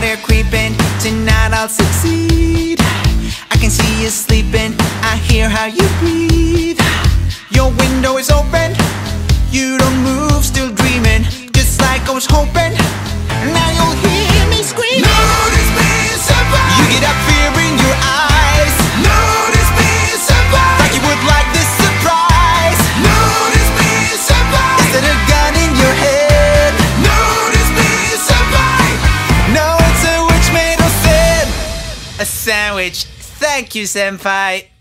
are creeping. Tonight I'll succeed. I can see you sleeping, I hear how you breathe. Your window is open, you don't move, still dreaming, just like I was hoping. Now you'll hear me scream. Notice me, senpai. You get that fear in your eyes. Notice me, senpai. Like you would like this surprise. Notice me, senpai. Is that a gun in your head? Notice me, senpai. No, it's a witch made of sin. A sandwich. Thank you, senpai.